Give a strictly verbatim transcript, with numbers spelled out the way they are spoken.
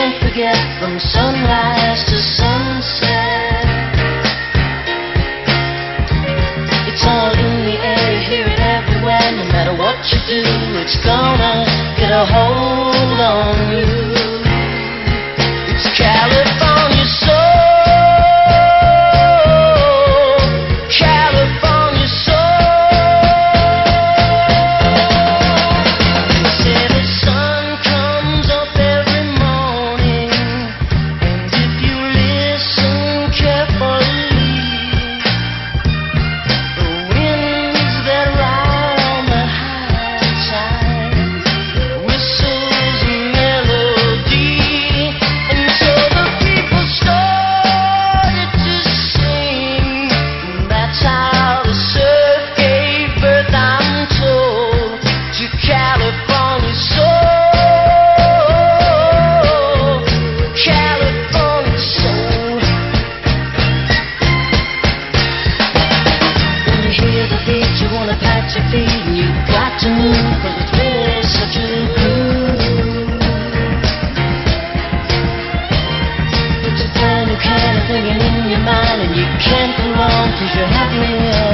can't forget from sunrise to sunset. It's all in the air, you hear it everywhere. No matter what you do, it's gonna get a hold on you. It's California soul, California soul. They say the sun comes up every morning, and if you listen carefully, the winds that ride on the high tide whistles a melody, and so the people started to sing. That's how the surf gave birth, I'm told, to California soul, California soul. When you hear the beat, you wanna pat your feet, and you've got to move, 'cause it's really such a groove. It's a brand new kind of thing in your mind, and you can't go wrong, 'cause you're happy